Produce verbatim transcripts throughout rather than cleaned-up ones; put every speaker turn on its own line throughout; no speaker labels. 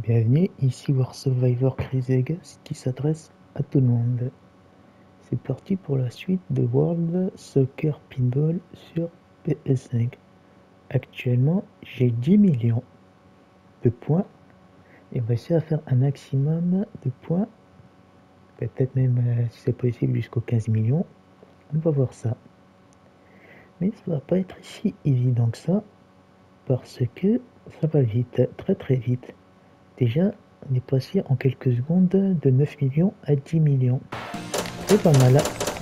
Bienvenue, ici War Survivor Chris Vegas qui s'adresse à tout le monde. C'est parti pour la suite de World Soccer Pinball sur P S cinq. Actuellement, j'ai dix millions de points et on va essayer de faire un maximum de points, peut-être même euh, si c'est possible jusqu'aux quinze millions. On va voir ça. Mais ça va pas être si évident que ça parce que ça va vite, très très vite. Déjà, on est passé en quelques secondes de neuf millions à dix millions. C'est pas mal.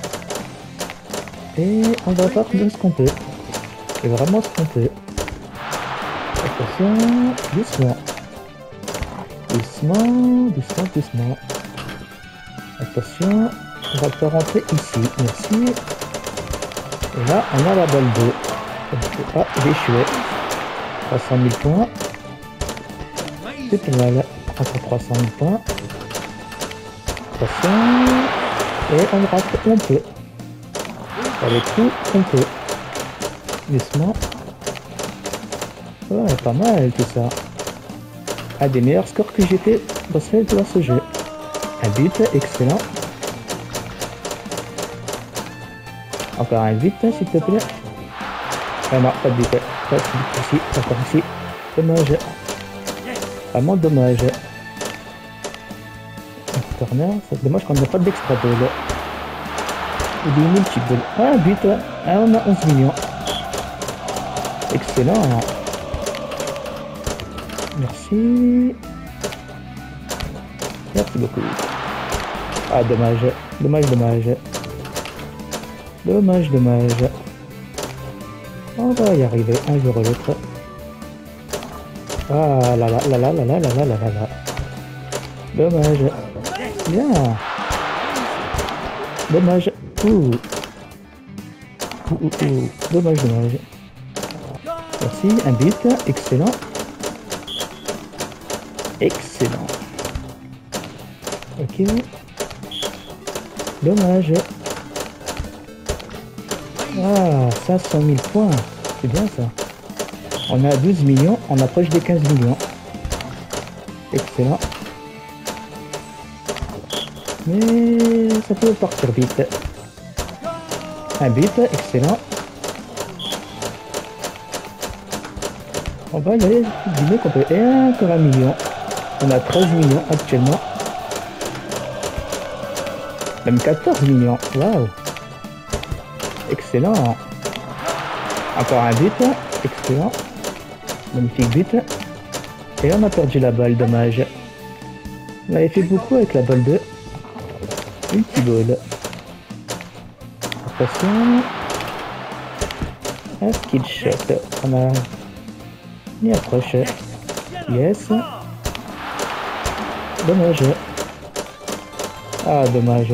Et on va voir ce qu'on peut. C'est vraiment ce qu'on peut. Attention, doucement. Doucement, doucement, doucement. Attention, on va pas rentrer ici. Merci. Et là, on a la balle d'eau. Ah, j'ai échoué. trois cent mille points. C'est pas mal. Encore trois cent mille points. Attention. Et on rate un peu. Avec tout, on peut. Doucement. Ouais, pas mal tout ça. Un des meilleurs scores que j'ai fait dans ce, dans ce jeu. Un but, excellent. Encore un but, s'il te plaît. Ah non, pas de but. Pas de but ici, encore ici. Dommage. Vraiment dommage. Un corner, c'est dommage qu'on n'a pas d'extra ball. Ou des multi-ball. Ah, un but. Ah, on a onze millions. Excellent. Merci. Merci beaucoup. Ah, dommage. Dommage, dommage. Dommage, dommage. On va y arriver un jour ou l'autre. Ah là là là là là là là là là là là. Dommage. Bien. Dommage. Ouh. Ouh, ouh, ouh. Dommage, dommage. Merci. Un but. Excellent. Excellent. Ok. Dommage. Ah, cinq cent mille points. C'est bien ça. On a douze millions. On approche des quinze millions. Excellent. Mais ça peut partir vite. Un but. Excellent. On va y aller du mieux qu'on peut. Et encore un million. On a treize millions actuellement. Même quatorze millions. Waouh. Excellent. Encore un but. Excellent. Magnifique but. Et on a perdu la balle. Dommage. On avait fait beaucoup avec la balle de multi-ball. Attention. Un skill shot. On a mis approche. Yes. Dommage. Ah, dommage.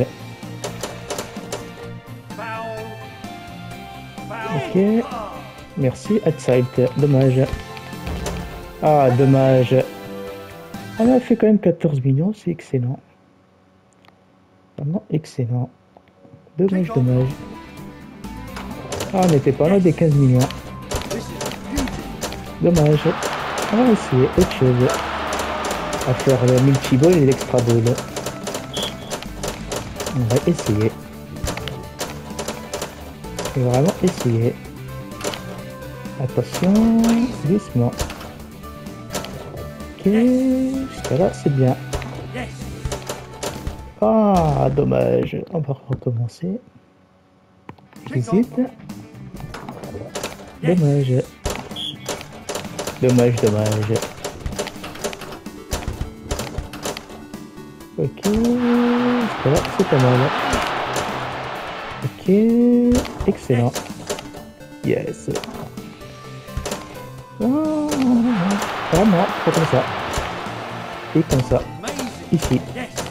Ok. Merci, outside. Dommage. Ah, dommage. On a fait quand même quatorze millions, c'est excellent. Vraiment excellent. Dommage, dommage. Ah, on n'était pas loin des quinze millions. Dommage. On va essayer autre chose. À faire le multi-ball et l'extra ball. On va essayer. Et vraiment essayer. Attention, doucement. Ok, jusqu'à là c'est bien. Ah, dommage. On va recommencer. J'hésite. Dommage. Dommage, dommage. Ok, jusqu'à là c'est pas mal. Ok, excellent. Yes. Oh, vraiment, pas comme ça. Et comme ça. Ici.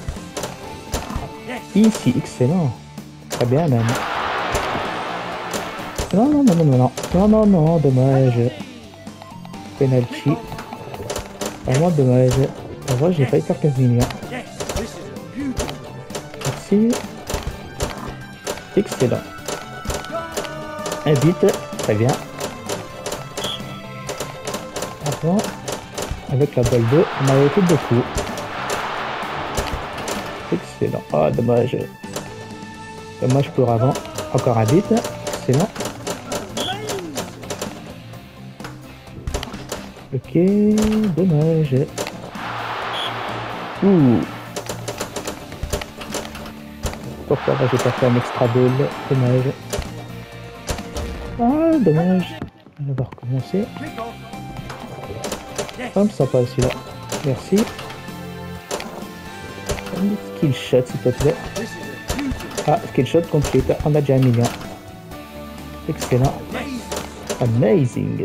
Ici, excellent. Très bien même. Non, non, non, non, non, non. Non, non, non, dommage. Penalty. Vraiment dommage. En vrai, j'ai failli faire quinze millions. Merci. Excellent. Un but, très bien. Avant. Avec la balle deux, on avait fait beaucoup. Excellent. Ah, dommage. Dommage pour avant. Encore un bit. Excellent. Ok, dommage. Ouh. Pourquoi j'ai pas fait un extra ball? Dommage. Ah, dommage. On va recommencer. Hop, sympa celui-là. Merci. Un skill shot, s'il te plaît. Ah, skill shot complete. On a déjà un million. Excellent. Amazing.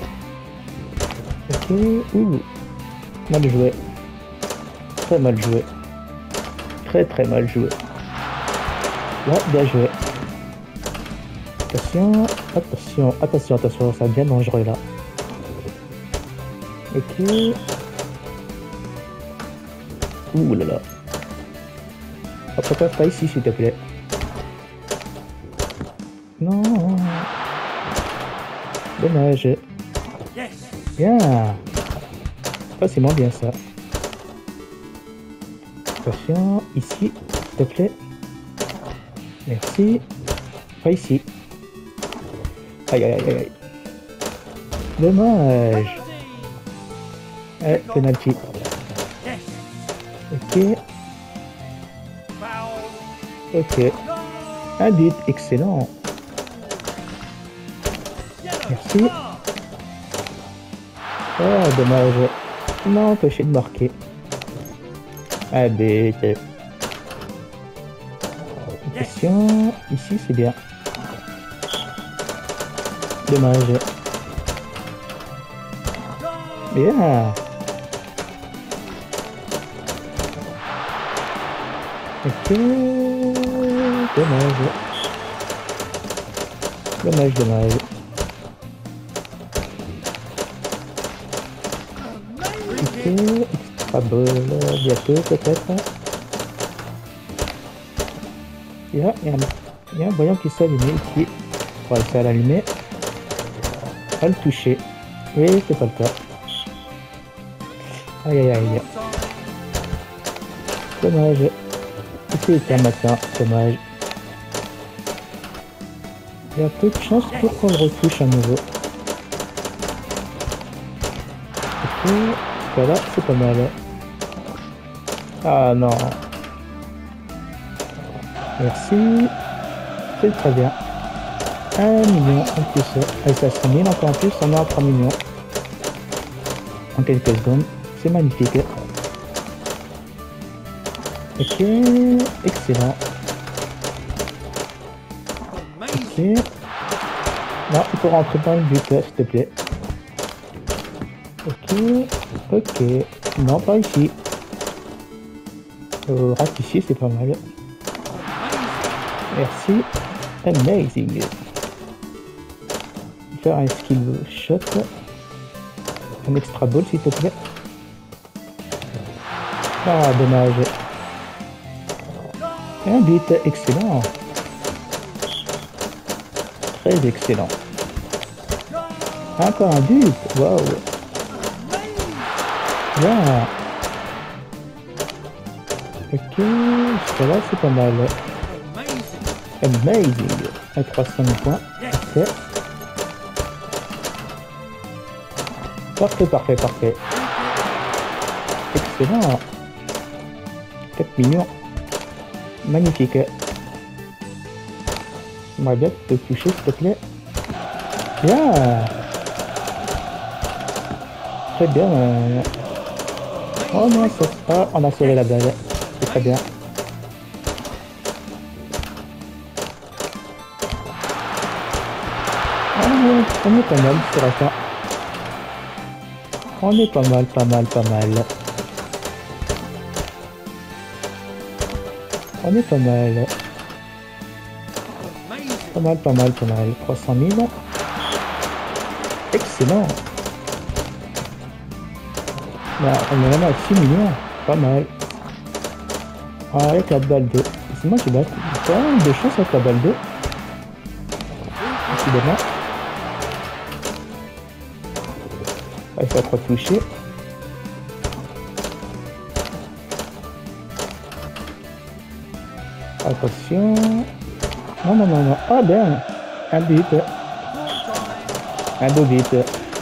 Ok. Ouh. Mal joué. Très mal joué. Très très mal joué. Là, bien joué. Attention, attention, attention, attention, ça devient dangereux là. Ok. Ouh là là. Après, passe pas ici, s'il te plaît. Non. Dommage. Bien. Ah, c'est moins bien ça. Attention, ici, s'il te plaît. Merci. Pas ici. Aïe aïe aïe aïe. Dommage. Eh, penalty. Ok. Ok. Un but, excellent. Merci. Oh, dommage. Il m'a empêché de marquer. Un but. Attention, ici c'est bien. Dommage. Bien. Ok. Dommage. Dommage, dommage. Ok. Extra ball bientôt peut-être. Il y a, il y a un, il y a un voyant qui s'est allumé ici. On va le faire allumer. Pas le toucher. Oui, c'est pas le cas. Aïe aïe aïe. Dommage. Ici est un matin. Dommage. Il y a peu de chance pour qu'on le retouche à nouveau. Ok. Voilà, c'est pas mal. Ah non. Merci. C'est très bien. Un million en plus. Avec ça six mille encore en plus, on a trois millions. En quelques secondes. C'est magnifique. Ok. Excellent. Ok. Là, il faut rentrer dans le but, s'il te plaît. Ok. Ok. Non, pas ici. Euh, rate ici, c'est pas mal. Merci. Amazing. Faire un skill shot. Un extra ball, s'il te plaît. Ah, dommage. Un but, excellent. Très excellent. Encore un but. Waouh. Bien. Ok, ça va, c'est pas mal. Amazing. À trois cents points. Parfait. Parfait, parfait, parfait. Excellent. quatre millions. Magnifique. J'aimerais bien te toucher, s'il te plaît. Bien. Très bien. Oh non, ça... Ah, on a sauvé la balle. C'est très bien. Oh, on est pas mal sur la fin. On est pas mal, pas mal, pas mal. On est pas mal. Pas mal, pas mal, pas mal. trois cent mille. Excellent. Là, on est vraiment à six millions. Pas mal. Ah, avec la balle deux. C'est moi qui bats. Quand même de chance avec la balle deux. Décidément. Ah, il faut être touché. Attention. Non, non, non, non. Ah ben, un but. Un beau but.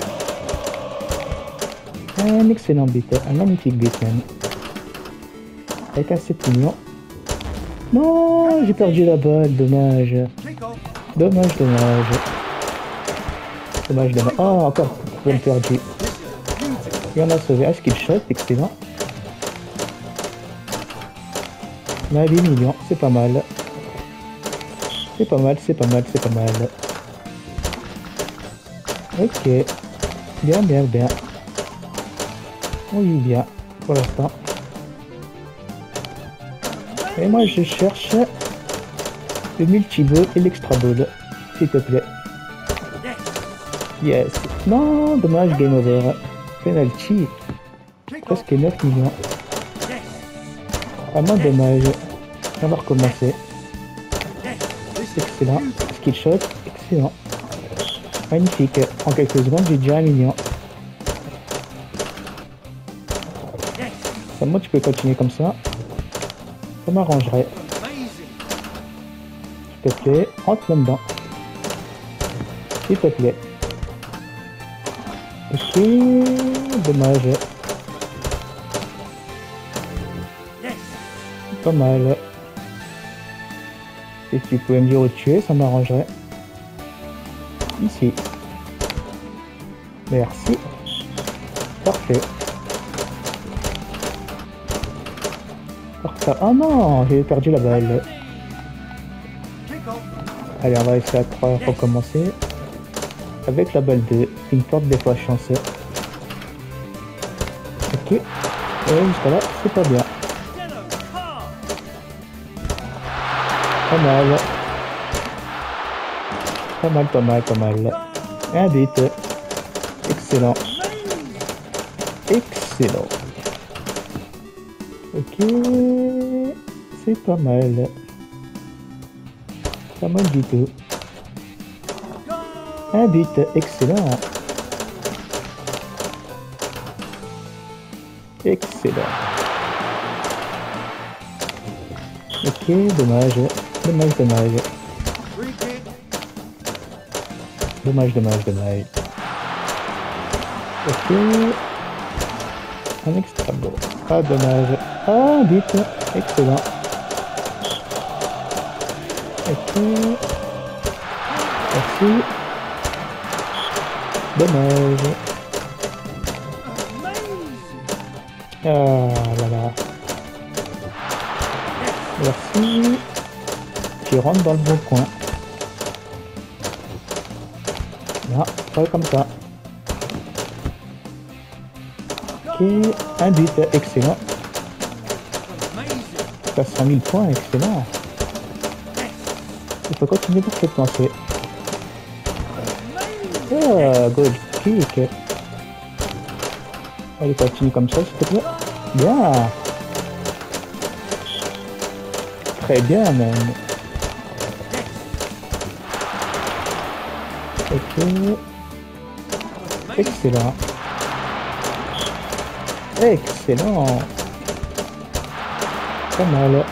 Un excellent but. Un magnifique but même. Avec un sept millions. Non, j'ai perdu la balle. Dommage. Dommage, dommage. Dommage, dommage. Oh, encore une perdu. Et on a sauvé un skill shot. Excellent. On a huit millions. C'est pas mal. C'est pas mal, c'est pas mal, c'est pas mal. Ok. Bien, bien, bien. Oui, bien. Pour l'instant. Et moi, je cherche le multi-ball et l'extra ball. S'il te plaît. Yes. Non, dommage, game over. Penalty. Presque neuf millions. Vraiment dommage. On va recommencer. Excellent. Skill shot. Excellent. Magnifique. En quelques secondes, j'ai déjà un million. Moi, tu peux continuer comme ça. Ça m'arrangerait. S'il te plaît, rentre là-dedans. S'il te plaît. Ok, dommage. Pas mal. Et si tu pouvais me dire où tu es, ça m'arrangerait. Ici. Merci. Parfait. Parfait. Oh non, j'ai perdu la balle. Allez, on va essayer à trois recommencer. Avec la balle deux. Une porte des fois chanceux. Ok. Et jusqu'à là, c'est pas bien. Pas mal. Pas mal, pas mal, pas mal. Un but. Excellent. Excellent. Ok. C'est pas mal. Pas mal du tout. Un but. Excellent. Excellent. Ok, dommage. Dommage, dommage. Dommage, dommage, dommage. Ok. Un extra ball. Ah, dommage. Ah, but. Excellent. Ok. Merci. Dommage. Ah là là. Merci. Tu rentres dans le bon coin. Là, pas comme ça. Ok, un but, excellent. T'as cent mille points, excellent. Il faut continuer pour cette lancée. Ah, goal kick. Allez, continue comme ça, s'il te plaît. Bien. Très bien, même. Ok. Excellent. Excellent. Pas mal.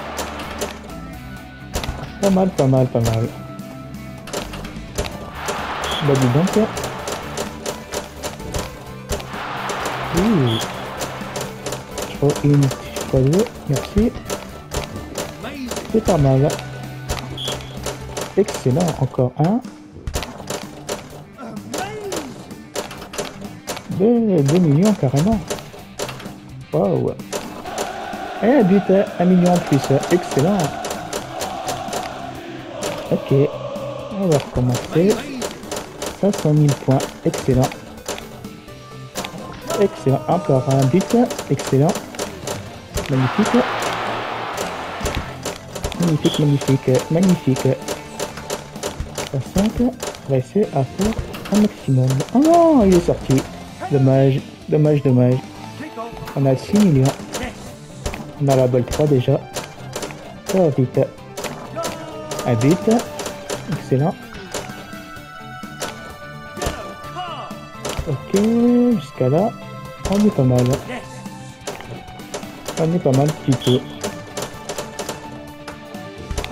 Pas mal, pas mal, pas mal. Bah dis donc. Oui. Je crois une, je crois deux. Merci. C'est pas mal. Excellent. Encore un. Deux, deux millions carrément. Wow. Et un but, un million en plus. Excellent. Ok. On va recommencer. cinq cent mille points. Excellent. Excellent. Encore un but. Excellent. Magnifique. Magnifique, magnifique, magnifique. cinq. On va essayer à faire un maximum. Oh non, il est sorti. Dommage, dommage, dommage. On a six millions. On a la balle trois déjà. Ça va vite. Un but. Excellent. Ok, jusqu'à là, on est pas mal. On est pas mal du tout.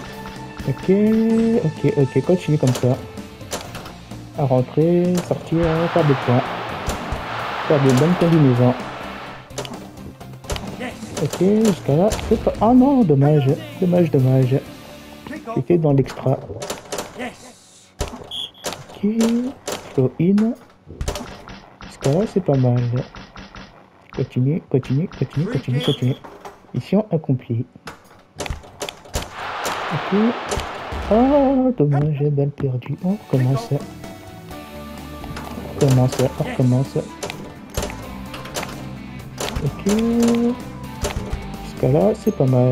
Ok, ok, ok, continue comme ça. À rentrer, sortir, faire des points. Faire de bonnes combinaisons. Ok, jusqu'à là, c'est pas... Ah non, dommage, dommage, dommage. C'était dans l'extra. Ok, flow in. Jusqu'à là, c'est pas mal. Continue, continue, continue, continue, continue. Mission accomplie. Ok. Ah, dommage, balle perdue. On recommence. On recommence, on recommence. Ok. Jusqu'à là, c'est pas mal.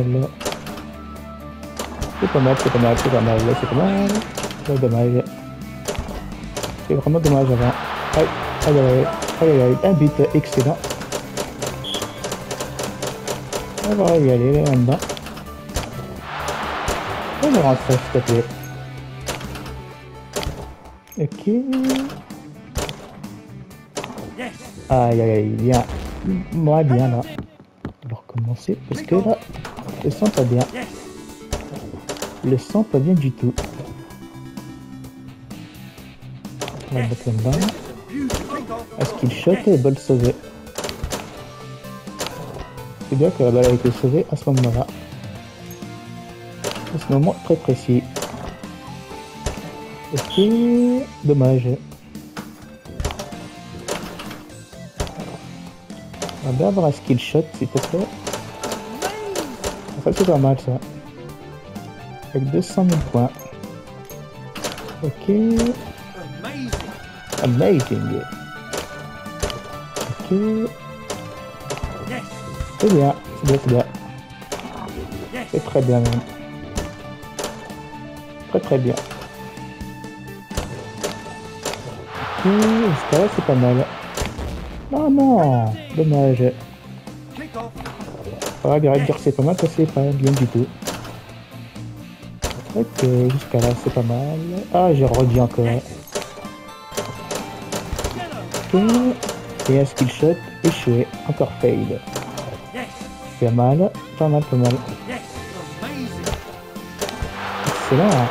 C'est pas mal, c'est pas mal, c'est pas mal, c'est pas mal. C'est dommage. C'est vraiment dommage avant. Aïe, aïe, aïe, aïe, aïe, un but excellent. On va y aller là-dedans. On va rentrer, s'il te plaît. Ok. Aïe, aïe, aïe, bien. Moi, bien là. On va recommencer parce que là, je sens pas bien. Le sens pas bien du tout. On va le mettre là-dedans. Un skill shot et balle sauvée. C'est bien que la balle a été sauvée à ce moment-là. À ce moment très précis. Ok, dommage. On va bien avoir un skill shot s'il te plaît. Ça c'est pas mal ça. Avec deux cent mille points. Ok. Amazing. Ok. C'est bien, c'est bien, c'est bien. C'est très bien même. Très très bien. Ok, jusqu'à là c'est pas mal. Oh non, dommage. Ah, arrête de dire que c'est pas mal, ça c'est pas bien du tout. Ok, jusqu'à là c'est pas mal. Ah, j'ai redit encore. Ok, et un skill shot échoué, encore fail. Pas mal, pas mal, pas mal. Excellent.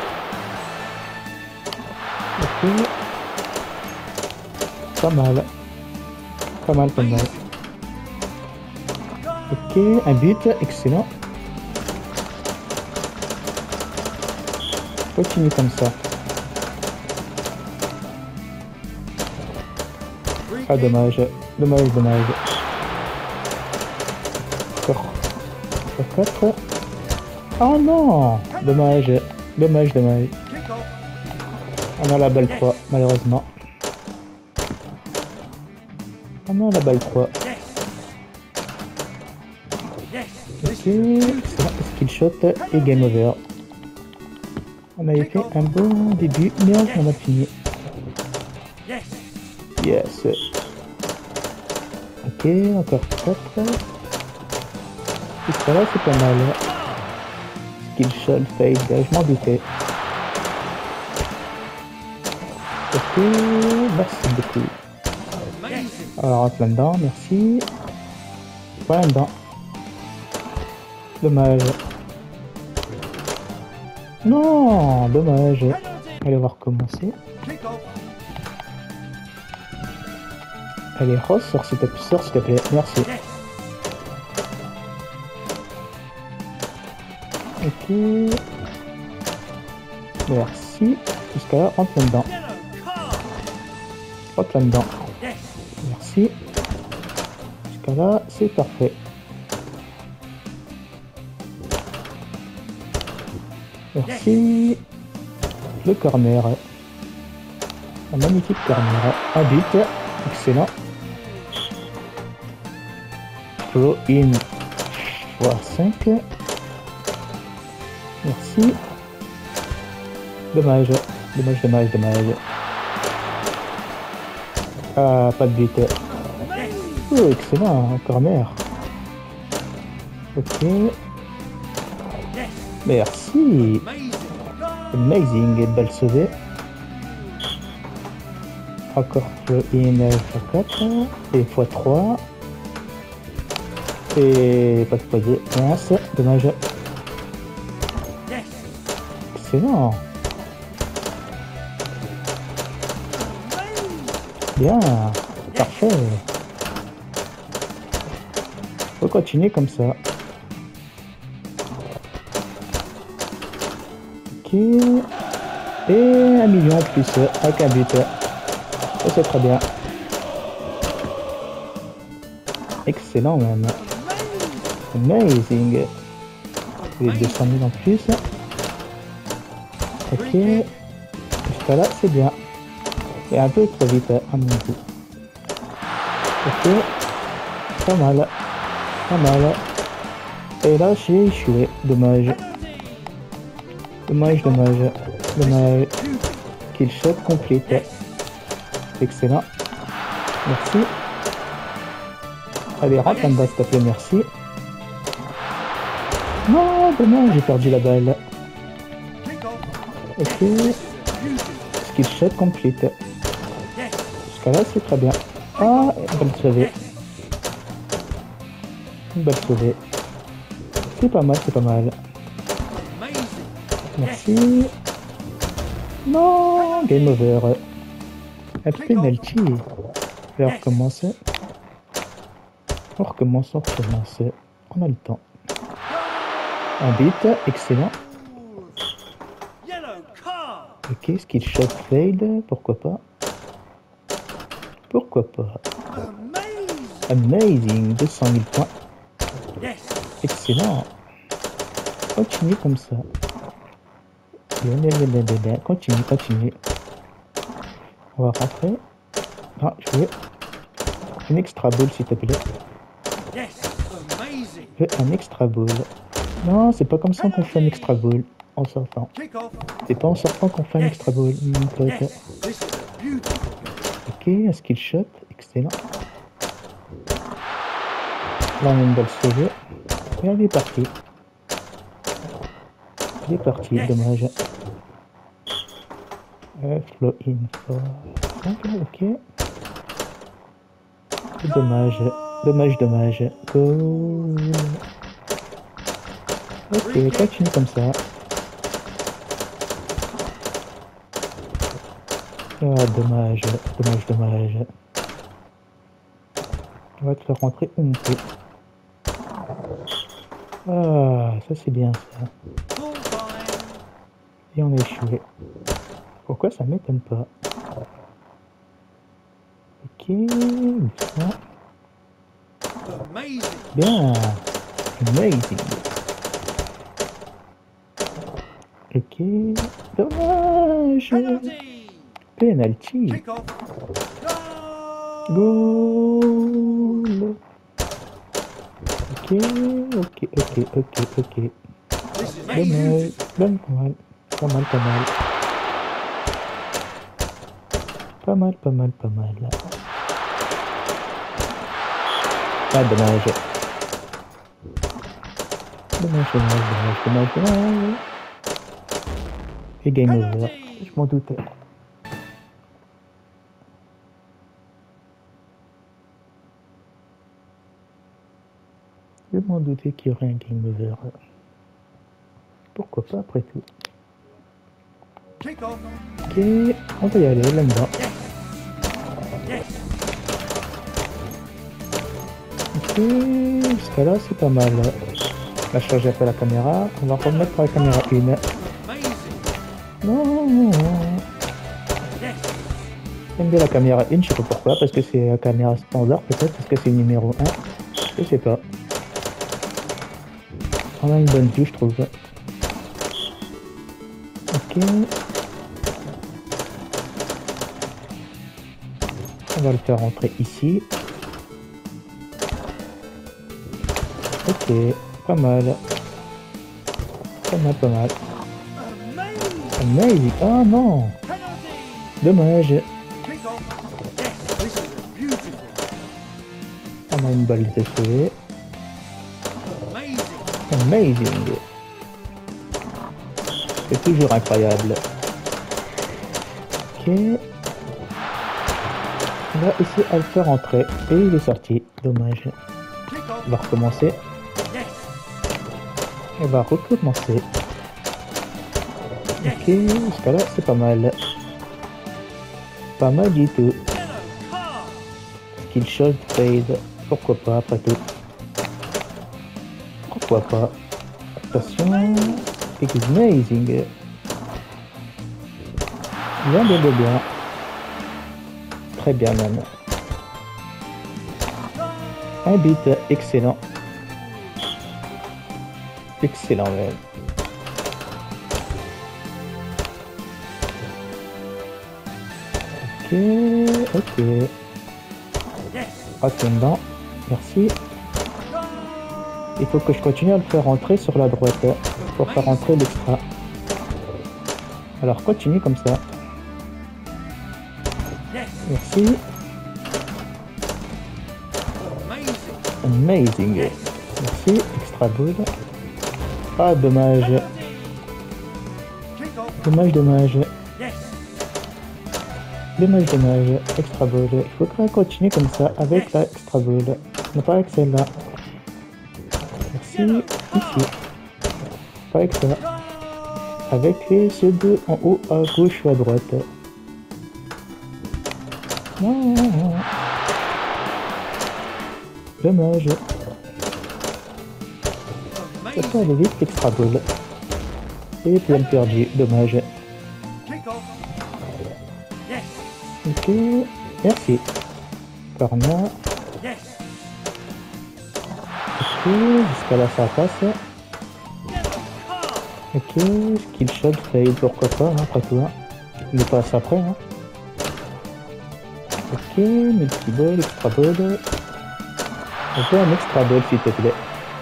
Ok. Pas mal. Pas mal, pas mal. Ok, un but, excellent. Continue comme ça. Ah, dommage. Dommage, dommage. Encore. quatre. Oh non! Dommage. Dommage, dommage. On a la balle trois, malheureusement. On a la balle trois. Ok, skill shot et game over. On avait fait un bon début, mais on a fini. Yes. Ok, encore quatre. Et ça là, c'est pas mal. Skill shot, fade, je m'en doutais. Ok, merci beaucoup. Alors, rentre là-dedans, merci. Pas là-dedans. Dommage. Non, dommage. Allez, on va recommencer. Allez, ressort s'il te plaît, sors s'il te plaît, merci. Ok. Merci. Jusqu'à là, rentre là-dedans. Rentre là-dedans. Merci. Jusqu'à là, c'est parfait. Merci. Le corner. Un magnifique corner. Un but. Excellent. Flow in fois cinq. Merci. Dommage. Dommage, dommage, dommage. Ah, pas de but. Oh, excellent. Un corner. Ok. Merci. Amazing. Balle sauvée. Encore flow in fois quatre. Et fois trois. Et pas de poids. Mince. Dommage. Excellent. Bien. Parfait. Faut continuer comme ça. Ok. Et un million en plus avec un but. Ça c'est très bien. Excellent même. Amazing. Les deux cent mille en plus. Ok. Jusqu'à là c'est bien. Et un peu trop vite à mon goût. Ok. Pas mal. Pas mal. Et là j'ai échoué. Dommage. Dommage, dommage. Dommage. Kill shot complete. Excellent. Merci. Allez, rentre en bas s'il te plaît, merci. Non, dommage, j'ai perdu la balle. Ok. Skill shot complete. Jusqu'à là, c'est très bien. Ah, balle sauvée. Une balle sauvée. C'est pas mal, c'est pas mal. Merci. Non, game over. Un penalty. Je vais recommencer. On recommence, on recommence. On a le temps. Un but, excellent. Ok, skill shot failed, pourquoi pas. Pourquoi pas. Amazing, deux cent mille points. Excellent. Continue comme ça. Bien, bien, bien, bien, bien. Continue, continue. On va rentrer. Ah, je veux une extra ball s'il te plaît. Je veux un extra ball. Non, c'est pas comme ça qu'on fait un extra ball en sortant. C'est pas en sortant qu'on fait un extra ball, mon pote. Ok, un skill shot, excellent. Là, on a une balle sauvée. Et elle est partie. Elle est partie, dommage. Euh, flow in for... Ok, ok. Dommage, dommage, dommage. Goal. Ok, continue comme ça. Ah, dommage, dommage, dommage. On va te faire rentrer une peu. Ah, ça c'est bien ça. Et on a échoué. Pourquoi ça m'étonne pas? Ok, bien. Bien. Amazing. Ok. Dommage. Penalty. Goal. Ok, ok, ok, ok, ok. Dommage. Pas mal. Pas mal, pas mal. Pas mal, pas mal, pas mal. Ah, dommage. Dommage, dommage, dommage, dommage, dommage. Et game over. Je m'en doutais. Je m'en doutais qu'il y aurait un game over. Pourquoi pas après tout. Ok, on va y aller là-dedans. Ok, jusqu'à là c'est pas mal. On a changé un peu la caméra. On va remettre la caméra une. Non. J'aime bien la caméra une, je sais pas pourquoi, parce que c'est la caméra standard, peut-être parce que c'est le numéro un. Je sais pas. On a une bonne vue, je trouve. Ok. On va le faire rentrer ici. Ok, pas mal. Pas mal, pas mal. Amazing. Ah non. Dommage. On a une balle de feu. Amazing. C'est toujours incroyable. Ok. On va essayer à le faire entrer. Et il est sorti. Dommage. On va recommencer. On va recommencer. Ok, jusqu'à là, c'est pas mal. Pas mal du tout. Skill shot, fade. Pourquoi pas, après tout. Pourquoi pas. Attention. It's amazing. Bien, bien, bien, bien. Très bien, même. Un beat excellent. Excellent, même. Ok, ok. Attendant, merci. Il faut que je continue à le faire rentrer sur la droite pour faire rentrer l'extra. Alors continue comme ça. Merci. Amazing. Merci. Extra ball. Ah, dommage. Dommage, dommage. Dommage, dommage. Extra ball. Il faut quand même continuer comme ça avec la extra ball. Non, pas avec celle-là. Merci. Ici. Pas avec ça. Avec les ceux deux en haut à gauche ou à droite. Non. Dommage. Ça peut aller vite, extra ball. Et plein perdu, dommage. Ok, merci. Corner. Ok, jusqu'à là ça passe. Ok, skill shot, fade, pourquoi pas, hein, après tout. Hein. Il passe après. Hein. Ok, multi-ball, extra ball. Ok, un extra ball s'il te plaît.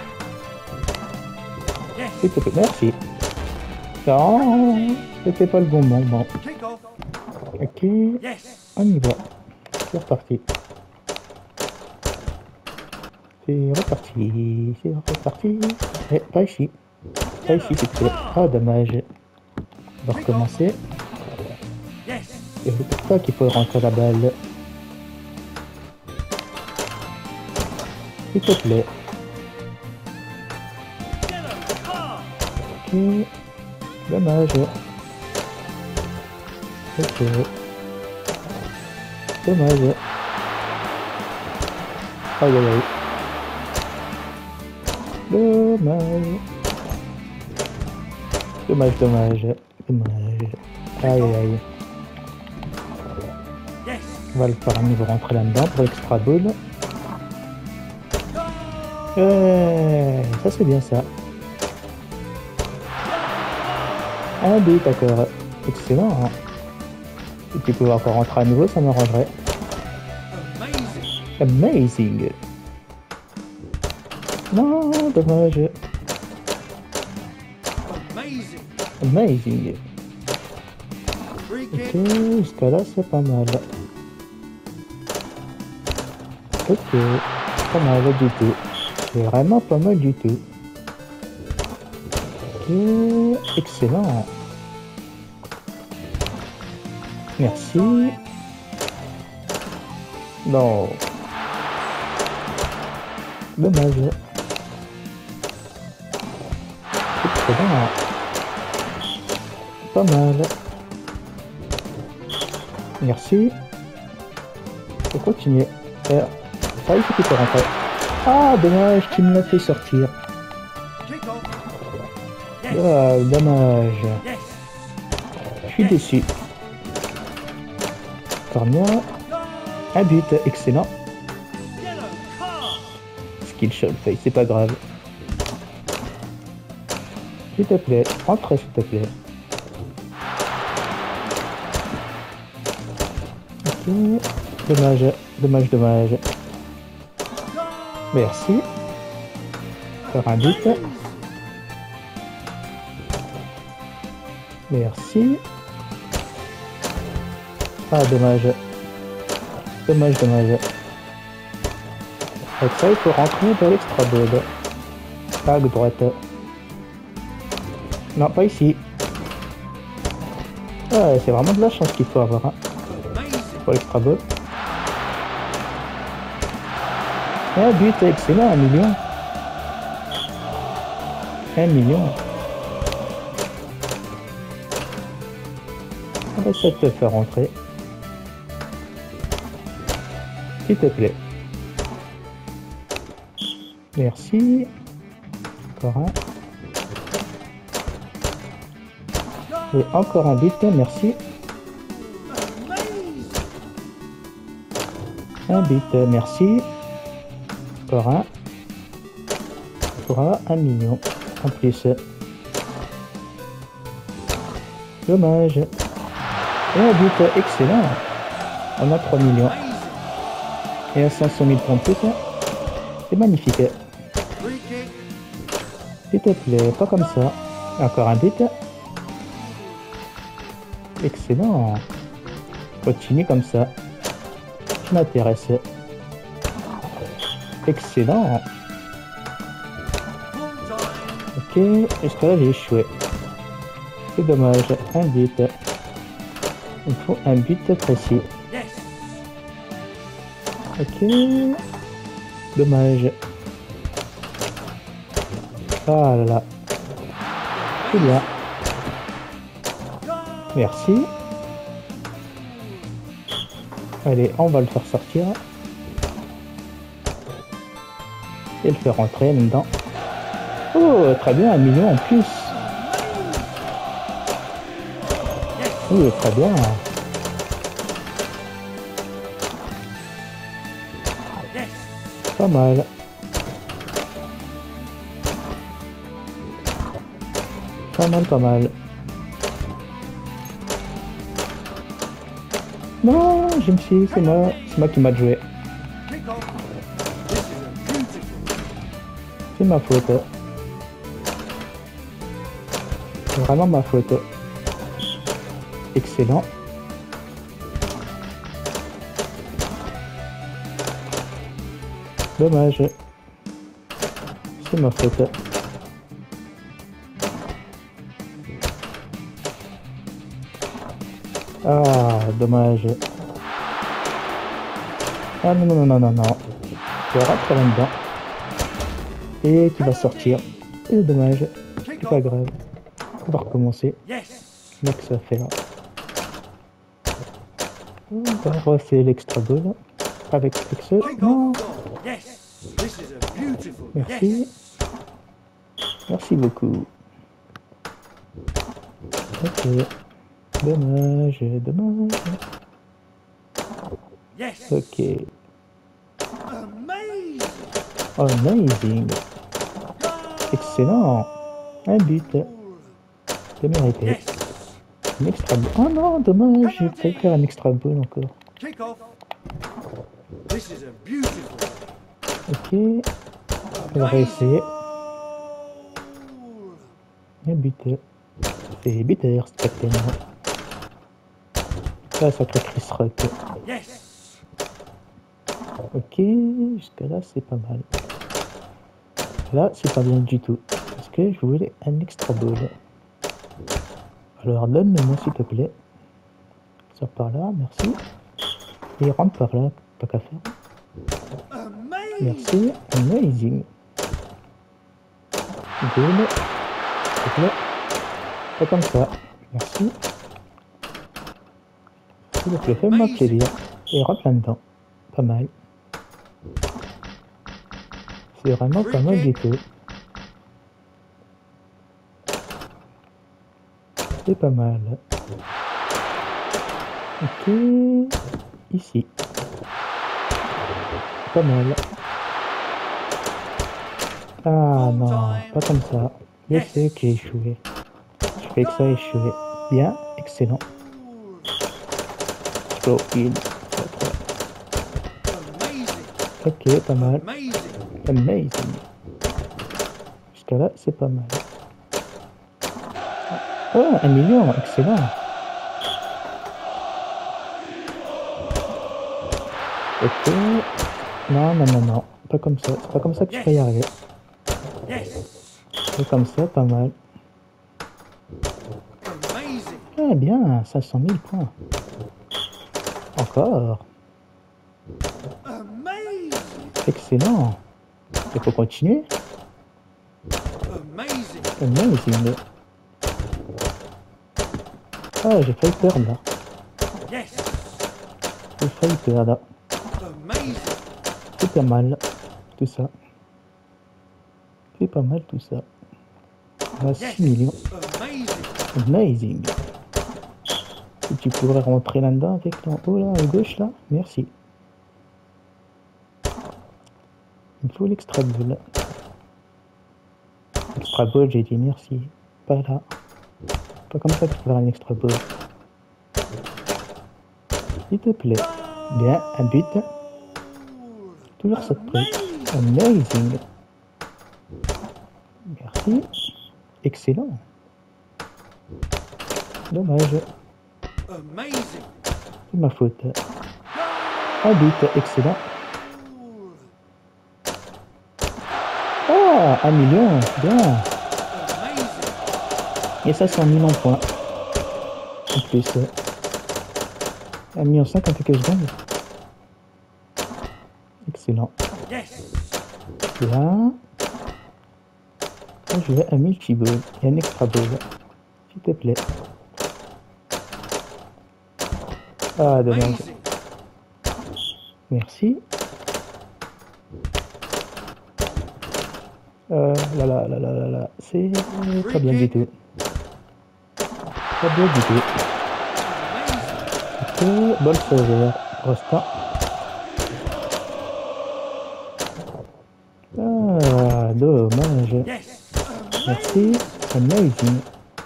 S'il te plaît, merci. Non, c'était pas le bon moment. Ok, on y va. C'est reparti. C'est reparti. C'est reparti. Eh, pas ici. Pas ici, s'il te plaît. Ah, dommage. On va recommencer. C'est pour ça qu'il faut rentrer la balle. S'il te plaît. Ok. Dommage. Ok. Dommage. Aïe aïe aïe. Dommage. Dommage, dommage. Dommage. Aïe aïe aïe. On va le faire à nouveau rentrer là-dedans pour l'extra ball. Ouais, ça c'est bien ça. Un but, d'accord. Excellent. Hein. Si tu pouvais encore rentrer à nouveau, ça m'arrangerait. Amazing. Non, dommage. Amazing. Ok, jusqu'à là, c'est pas mal. Ok, pas mal du tout. C'est vraiment pas mal du tout. Ok, excellent. Merci. Non. Dommage. Excellent. Pas mal. Merci. Faut continuer. Euh, ça, il faut que tu rentres. Ah, dommage, tu me l'as fait sortir. Ah, dommage. Je suis déçu. Corner. Un but, excellent. Skill shot face, c'est pas grave. S'il te plaît, rentre s'il te plaît. Ok. Dommage, dommage, dommage. Merci. Faire un but. Merci. Ah, dommage. Dommage, dommage. Avec ça, il faut rentrer dans l'extra ball. À droite. Non, pas ici. Ouais, c'est vraiment de la chance qu'il faut avoir. Hein. Pour l'extra ball. Et un but, excellent, un million. Un million. On va essayer de te faire rentrer. S'il te plaît. Merci. Encore un. Et encore un but, merci. Un but, merci. Encore un. Pour un million en plus. Dommage. Et un but, excellent. On a trois millions. Et à cinq cent mille points de plus. C'est magnifique. S'il te plaît, pas comme ça. Encore un but. Excellent. Continue comme ça. Tu m'intéresses. Excellent. Ok, jusqu'à là j'ai échoué. C'est dommage. Un but. Il faut un but précis. Ok. Dommage. Ah là là. C'est bien. Merci. Allez, on va le faire sortir. Et le faire rentrer là-dedans. Oh, très bien, un million en plus. Oui, très bien. Pas mal. Pas mal, pas mal. Non, je me suis, c'est moi, c'est moi qui m'a joué. C'est ma faute. C'est vraiment ma faute. Excellent. Dommage. C'est ma faute. Ah, dommage. Ah non, non, non, non, non, non. Tu vas rentrer là-dedans. Et tu vas sortir. C'est dommage. C'est pas grave. On va recommencer. Là que ça fait là. On va refaire l'extra ball. Avec ce. Non. Merci. Merci beaucoup. Ok. Dommage, dommage. Ok. Amazing. Excellent. Un but. C'est mérité. Un extra ball. Oh non, dommage, j'ai failli faire un extra ball encore. Ok. On va réessayer. Un but. C'est buteur, c'est capitaine. Ça, ça crée Chris Rock. Ok, jusqu'à là, c'est pas mal. Là, c'est pas bien du tout. Parce que je voulais un extra ball. Alors, donne-le-moi, s'il te plaît. Sors par là, merci. Et rentre par là, pas qu'à faire. Merci, amazing. Goal. S'il te plaît. Pas comme ça. Merci. S'il te plaît, fais-moi plaisir. Et rentre là-dedans. Pas mal. C'est vraiment pas mal du tout. C'est pas mal. Ok. Ici. Pas mal. Ah non, pas comme ça. Je sais que j'ai échoué. Je fais que ça échoué. Bien, excellent. Go in. Ok, pas mal. Amazing. Jusqu'à là, c'est pas mal. Oh, un million, excellent. Ok. Non, non, non, non. Pas comme ça. C'est pas comme ça que je peux y arriver. C'est comme ça, pas mal. Ah bien, cinq cent mille points. Encore. Excellent. Il faut continuer. Amazing. Ah, j'ai failli perdre là. J'ai failli perdre. C'est pas mal, tout ça. C'est pas mal tout ça. On a six millions. Amazing. Et tu pourrais rentrer là-dedans avec l'en haut là, à gauche là. Merci. Il faut l'extra ball. Extra ball, j'ai dit merci. Pas là. Pas comme ça que tu feras un extra ball. S'il te plaît. Bien, un but. Toujours ça de près. Amazing. Merci. Excellent. Dommage. C'est ma faute. Un but, excellent. Ah, un million, bien. Et ça, c'est un million de points. En plus. Un million cinq, un peu que je gagne. Excellent. Bien. Je vais un multi-ball et un extra ball. S'il te plaît. Ah, dommage. Merci. Euh, là, là, là, là, là, là. C'est pas bien du tout. Pas bien du tout. Ok, ball server. Restant. Ah, dommage. Merci. Amazing.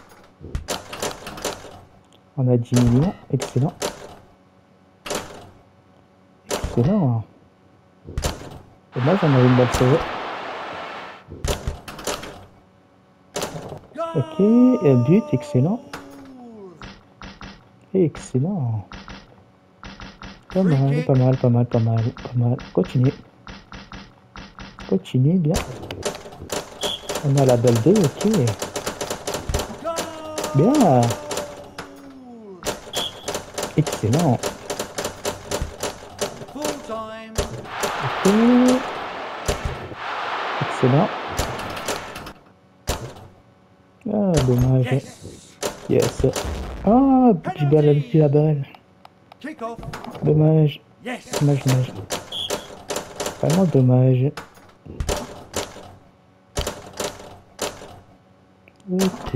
On a dix millions. Excellent. Excellent. Dommage, on a une balle sauvée. Ok, un but, excellent. Excellent. Pas mal, pas mal, pas mal, pas mal, pas mal. Continue. Continue, bien. On a la balle deux, ok. Bien. Excellent. Ok. Excellent. Ah, dommage. Yes. Ah, j'ai balayé la balle. Dommage. Dommage, dommage. Vraiment dommage. Ok.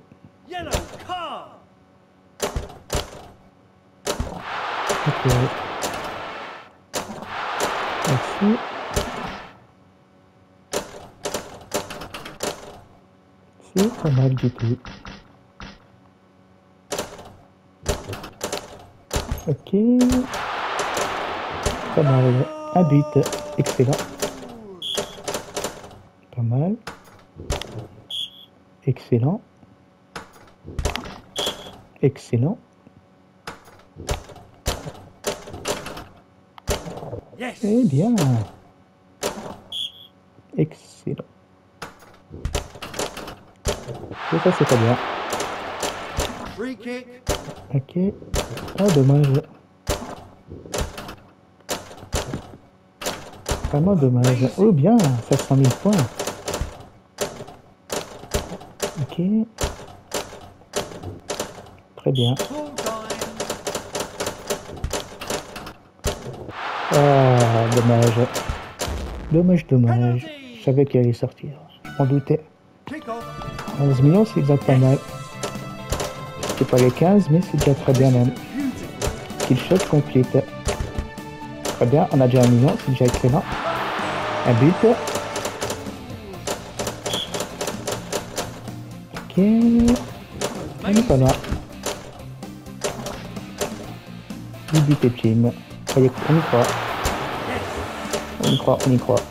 Ok. Merci. C'est pas mal du tout. Ok. Pas mal. Un but. Excellent. Pas mal. Excellent. Excellent. Eh bien. Excellent. Et ça, c'est pas bien. Ok. Ah, dommage. Vraiment dommage. Oh, bien. sept cent mille points. Ok. Très bien. Ah, dommage. Dommage, dommage. Je savais qu'il allait sortir. Je m'en doutais. onze millions, c'est déjà pas mal. C'est pas les quinze, mais c'est déjà très bien même. Kill shot complete. Très bien, on a déjà un million, c'est déjà excellent. Un but. Ok. On est pas loin. dix buts et team. On y croit. On y croit, on y croit.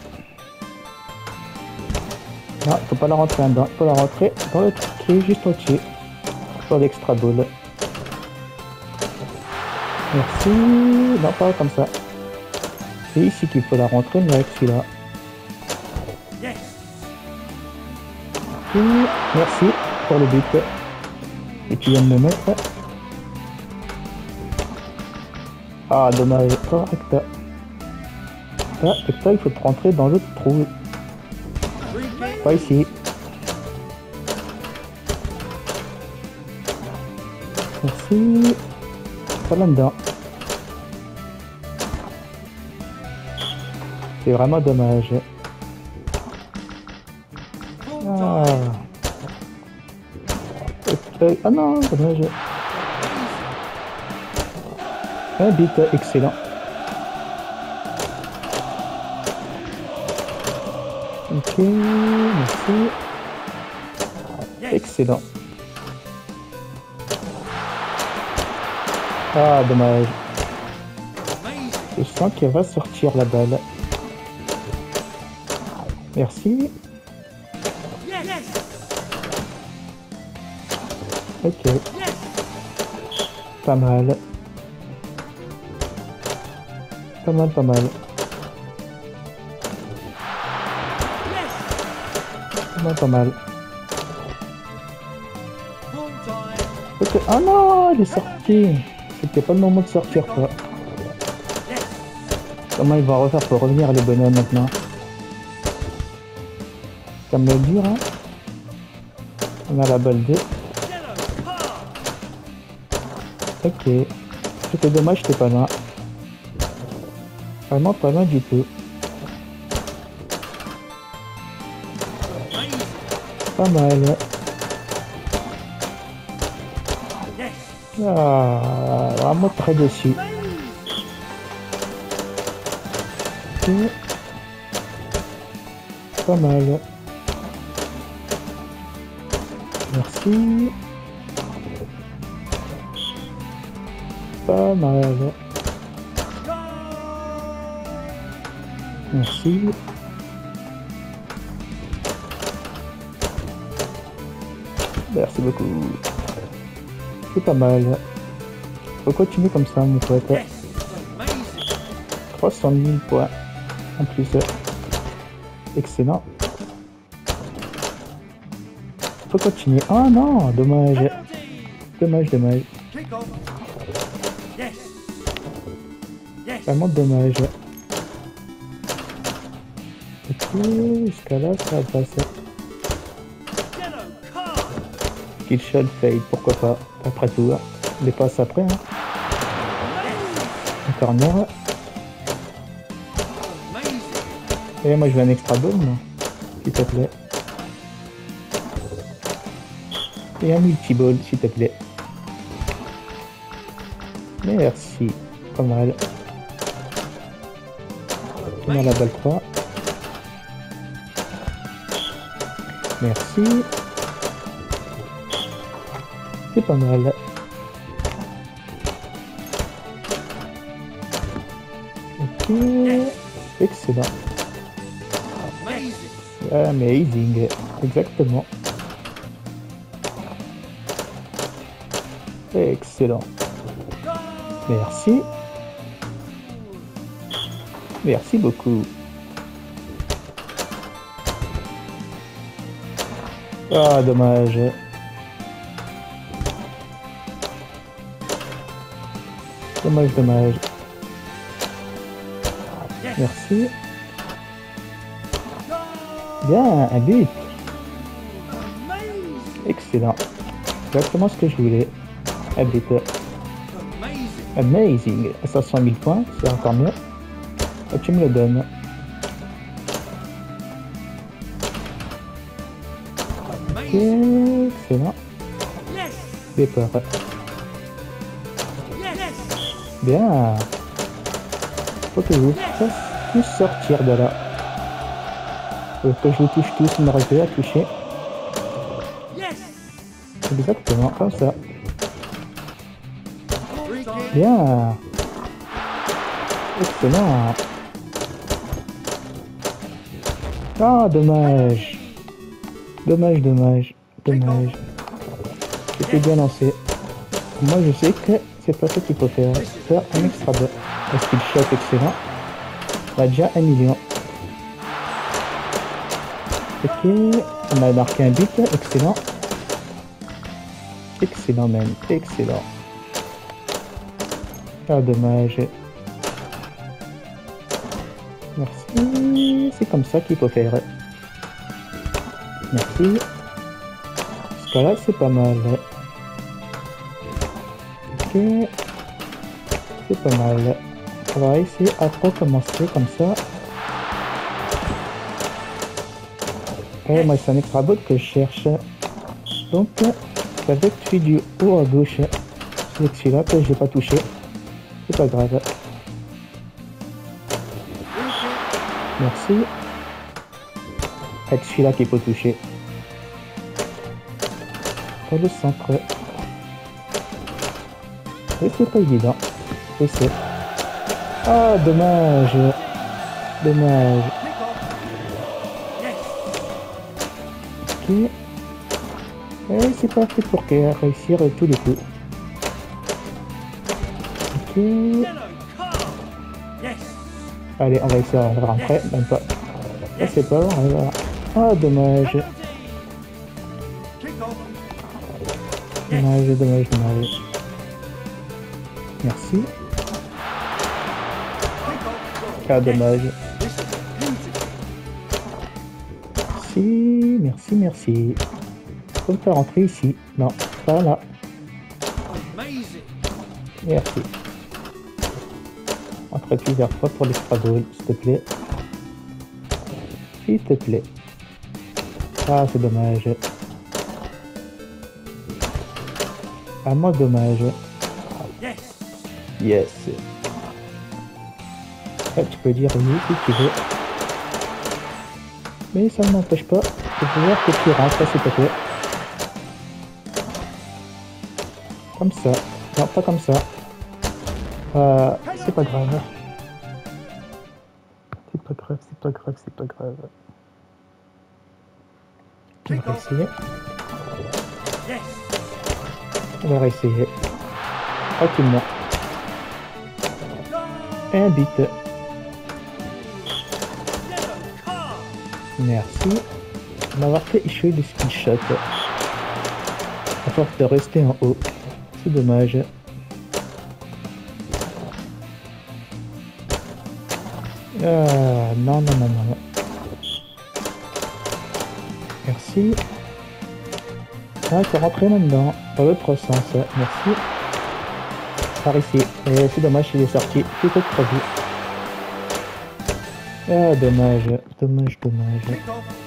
Non, faut pas la rentrer là-dedans. Il faut la rentrer dans le truc qui est juste au-dessus. Sur l'extra ball. Merci. Non, pas comme ça. C'est ici qu'il faut la rentrer, mais avec celui-là. Ok. Merci pour le but. Et tu viens de me mettre. Ah, dommage. Correct. Ah, et ça, il faut te rentrer dans l'autre trou. Pas ici. Merci. Pas là-dedans. C'est vraiment dommage. Ah. Ok. Ah non, dommage. Un but, excellent. Ok, merci. Excellent. Ah, dommage. Je sens qu'elle va sortir la balle. Merci. Ok. Pas mal. Pas mal, pas mal. Pas mal, pas mal. Ok. Ah non, il est sorti. C'était pas le moment de sortir, quoi. Comment il va refaire pour revenir les bonhommes maintenant? Ça me le dire, hein. On a la balle deux. Ok. C'était dommage, j'étais pas loin. Vraiment pas loin du tout. Pas mal. Ah, vraiment très déçu. Ok. Pas mal. Merci. Pas mal. Merci. Merci beaucoup. C'est pas mal. Faut continuer comme ça, mon pote. trois cent mille points. En plus. Excellent. Faut continuer. Ah non, dommage. Dommage, dommage. Vraiment dommage. Ok, jusqu'à là, ça va passer. Kill shot fade, pourquoi pas. Après tout, les passes après. Hein. Un corner. Et moi je veux un extra ball, non? S'il te plaît. Et un multi-ball, s'il te plaît. Merci. Pas mal. On a la balle trois. Merci. C'est pas mal. Ok. Excellent. Amazing. Exactement. Excellent. Merci. Merci beaucoup. Ah, dommage. Dommage, dommage. Merci. Bien, un but. Excellent. Exactement ce que je voulais. Un but. Amazing. cinq cent mille points, c'est encore mieux. Et tu me le donnes. Ok, excellent. Départ. Bien. Faut que je vous fasse plus sortir de là. Faut que je vous touche tous, me reste à toucher. Exactement, comme ça. Bien. Excellent. Ah, dommage. Dommage, dommage, dommage. C'était bien lancé. Moi, je sais que c'est pas ça qu'il faut faire. Faire un extra ball. Est-ce qu'il shot excellent? On a déjà un million. Ok, on a marqué un but, excellent. Excellent même, excellent. Ah, dommage. Merci, c'est comme ça qu'il faut faire. Merci. Ce cas-là, c'est pas mal. Ok. C'est pas mal. On va essayer à recommencer comme ça. Eh, moi, c'est un extra bot que je cherche. Donc, avec celui du haut à gauche, c'est celui-là que j'ai pas touché. C'est pas grave. Merci. Avec celui-là qu'il faut toucher. Pas le centre. Et c'est pas évident. Je sais. Ah, dommage. Dommage. Ok. Et c'est pas fait pour réussir tous les coups. Ok. Allez, on va essayer de rentrer. Même pas. Ça c'est pas bon. Ah, dommage. Dommage, dommage, dommage. Merci. Ah, dommage. Merci, merci, merci. Faut pas rentrer ici. Non, pas là. Merci. Entre plusieurs fois pour l'extra ball, s'il te plaît. S'il te plaît. Ah, c'est dommage. Ah, moi, dommage. Yes. Ah, tu peux dire oui si tu veux. Mais ça ne m'empêche pas de pouvoir que tu rentres, s'il te plaît. Comme ça. Non, pas comme ça. Euh, c'est pas grave. C'est pas grave, c'est pas grave, c'est pas grave. On va essayer. On va réessayer. Tranquillement. Un but. Merci. On va avoir fait échouer le skill shot. À force de rester en haut. C'est dommage. Ah, non, non, non, non. Merci. Ah, il faut rentrer là-dedans. Dans l'autre sens. Merci. Par ici. Et c'est dommage, il est sorti. Plutôt que prévu. Ah, dommage. Dommage, dommage.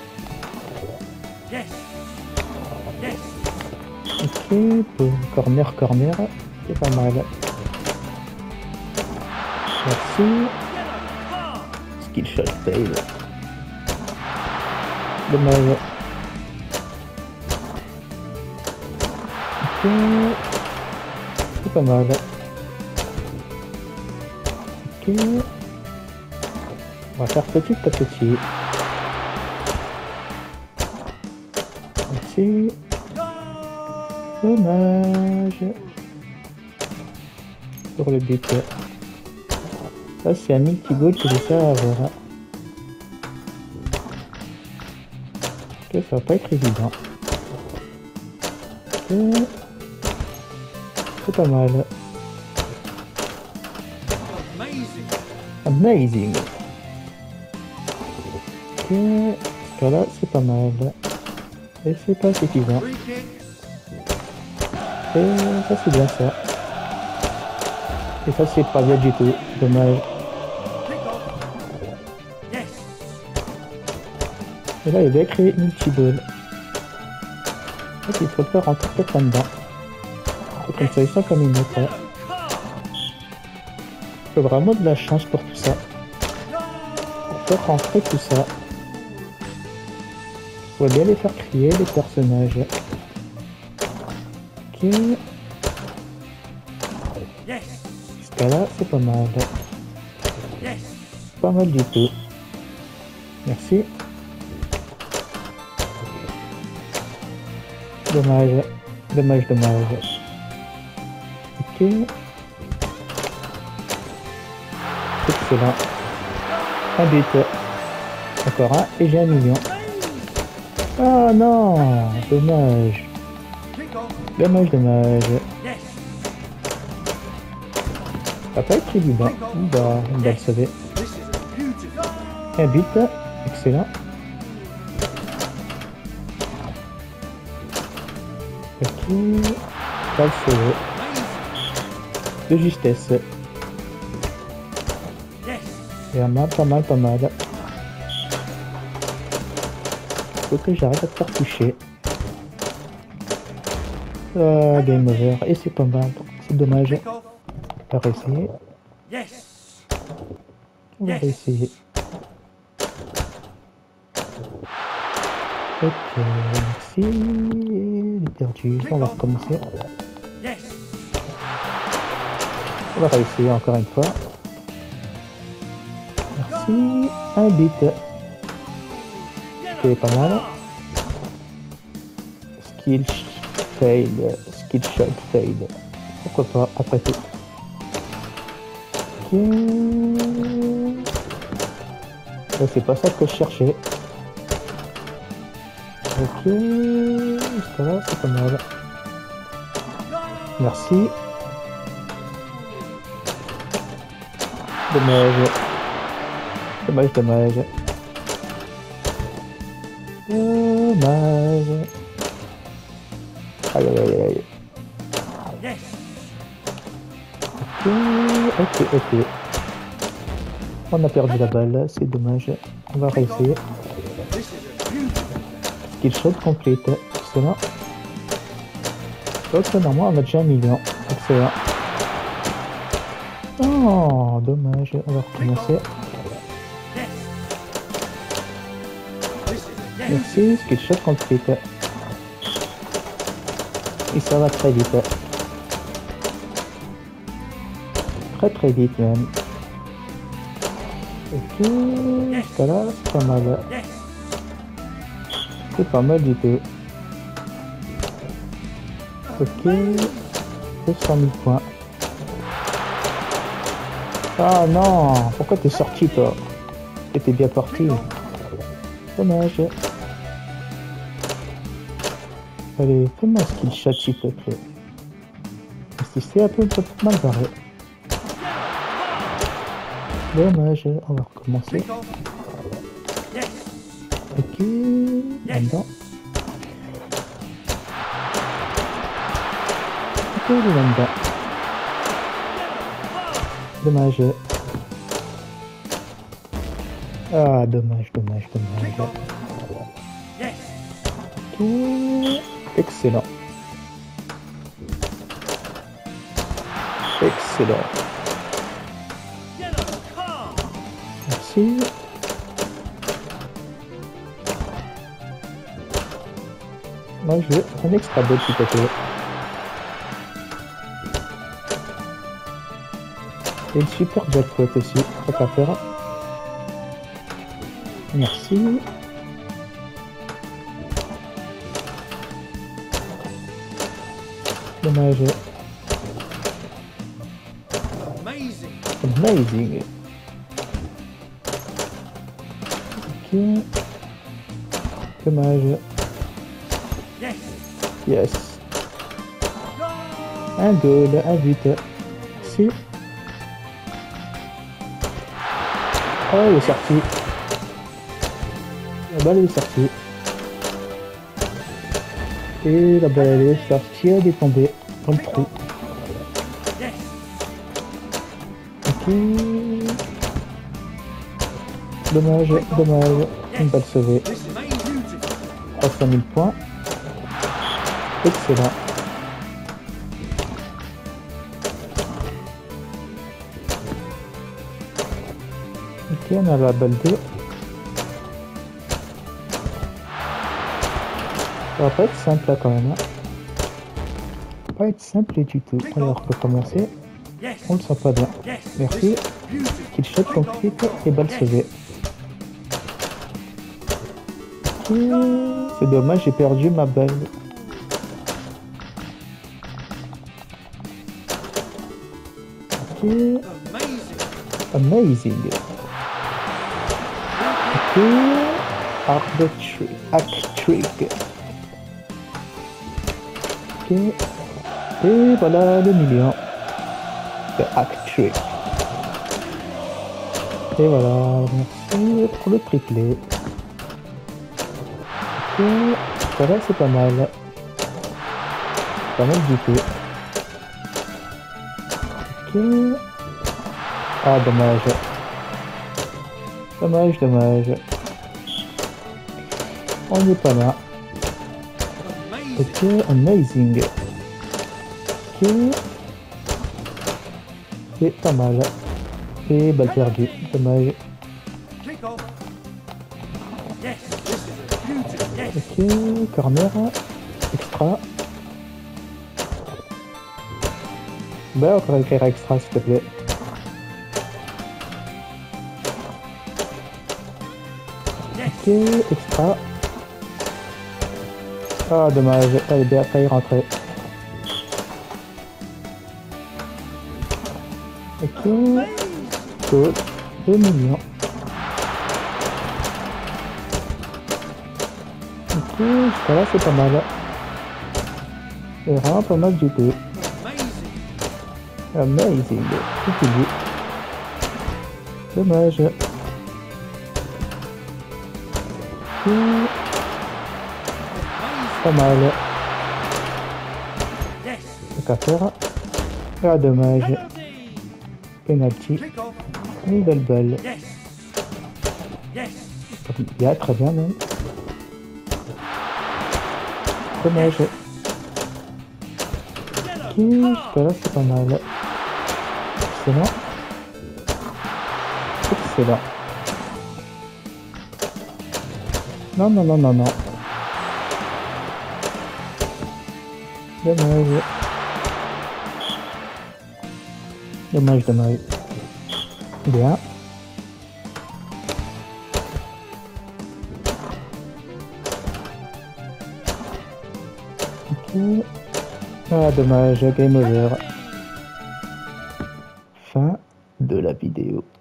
Ok, pour corner, corner. C'est pas mal. Merci. Skill shot fail. Dommage. Ok. C'est pas mal. Ok. On va faire petit à petit. Merci. Dommage. Pour le but. Ça c'est un multi-goal que j'essaie d'avoir. Ok, ça va pas être évident. Ok. C'est pas mal. Amazing. Ok. Ce cas-là, c'est pas mal. Et c'est pas suffisant. Et ça c'est bien ça. Et ça c'est pas bien du tout. Dommage. Et là il va créer une multi-ball. En fait il faut pas rentrer peut-être là-dedans. C'est une solution comme une autre. Il faut vraiment de la chance pour tout ça. Pour faire rentrer tout ça. On va bien les faire crier les personnages. Ok. Ce cas-là, c'est pas mal. Pas mal du tout. Merci. Dommage. Dommage, dommage. Ok. Excellent. Un but. Encore un et j'ai un million. Ah non, dommage. Dommage, dommage. Ça va pas être évident. Bah, on va le sauver. Un but. Excellent. Ok. On va le sauver. De justesse. Et un mal, pas mal, pas mal. Faut que j'arrête de te faire toucher. Ah, game over. Et c'est pas mal. C'est dommage. On va réessayer. On va réessayer. Ok, merci. Il est perdu. On va recommencer. On va réessayer encore une fois. Merci. Un bit. C'est pas mal. Skill fail. Skill shot fail. Pourquoi pas, après tout. Ok. Là, c'est pas ça que je cherchais. Ok. Jusqu'à là, c'est pas mal. Merci. Dommage. Dommage, dommage. Dommage. Aïe aïe aïe aïe. Ok, ok, ok. On a perdu la balle, c'est dommage. On va réessayer. Skill shot complete. Excellent. Ok, normalement on a déjà un million. Excellent. Oh, dommage. On va recommencer. Merci, skill shot complete. Et ça va très vite. Très très vite même. Ok, jusqu'à là, c'est pas mal. C'est pas mal du tout. Ok, deux cent mille points. Ah non, pourquoi t'es sorti toi? T'étais bien parti. Dommage. Allez, fais-moi un skill shot s'il te plaît. Si c'est un peu, un peu mal barré. Dommage, on va recommencer. Ok, là-dedans. Ok, là-dedans. Dommage. Ah, dommage, dommage, dommage. Ok, excellent. Excellent. Merci. Moi je veux un extra bot s'il te plaît. Et une super jackpot aussi, pas qu'à faire. Merci. Dommage. Amazing. Ok. Dommage. Yes. Un goal, un but. Merci. Oh, il est sorti. La balle est sortie. Et la balle elle est sortie, elle est tombée dans le trou. Ok. Dommage, dommage. Une balle sauvée. trois cent mille points. Excellent. Ok, on a la balle deux. Ça va pas être simple là quand même. Hein. Ça va pas être simple du tout. Alors on peut commencer. On le sent pas bien. Merci. Kill shot complete et balle sauvée. Ok. C'est dommage, j'ai perdu ma balle. Ok. Amazing. Ok. Arc the trick. Hack trick. Ok. Et voilà le million. The hack trick. Et voilà, merci pour le triplé. Ok. Voilà, c'est pas mal. Pas mal du tout. Ok. Ah, dommage. Dommage, dommage. On n'est pas là. Ok, amazing. Ok. C'est pas mal. Et balle perdue. Dommage. Ok, corner. Extra. Bah, on pourrait écrire extra s'il te plaît. Ok, extra. Ah, dommage, elle est bien failli rentrer. Ok, cool, deux millions. Ok, jusqu'à là c'est pas mal. C'est vraiment pas mal du tout. Amazing, c'est fini. Dommage. Ok. Pas mal. C'est qu'à faire. Ah, dommage. Penalty. Nouvelle balle. Bien, très bien même. Dommage. Ok, jusqu'à là c'est pas mal. Excellent. Excellent. Non, non, non, non, non. Dommage. Dommage, dommage. Bien. Ok. Ah, dommage, game over. Fin de la vidéo.